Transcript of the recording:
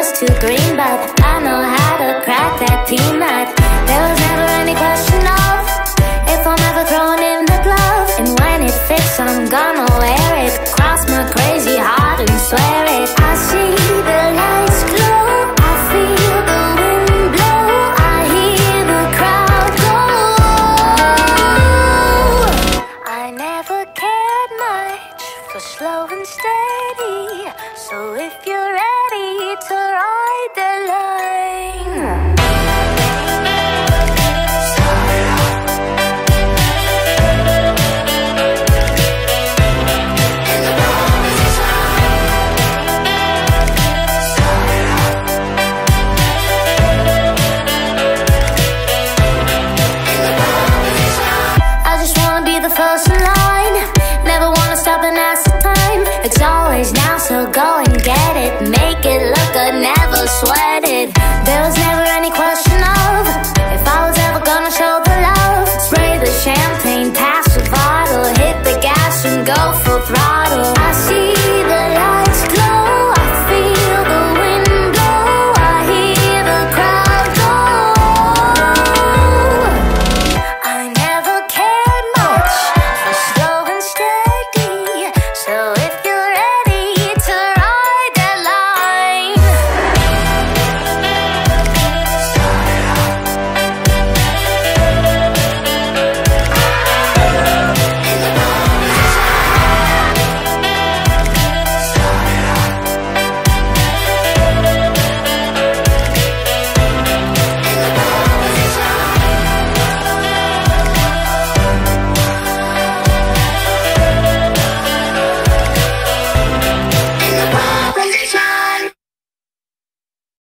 was too green, but I know how to crack that peanut. There was never any question of if I'm ever throwing in the glove. And when it fits, I'm gonna wear it. Cross my crazy heart and swear it. I see the lights glow, I feel the wind blow, I hear the crowd go. I never cared much for slow and steady, so if you're ready to ride the line,